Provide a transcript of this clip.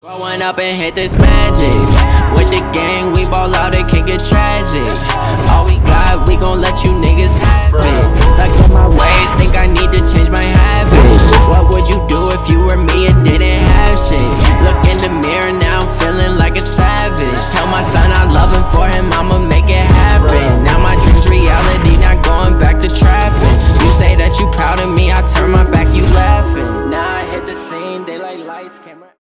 Growing up and hit this magic. With the gang, we ball out, it can get tragic. All we got, we gon' let you know.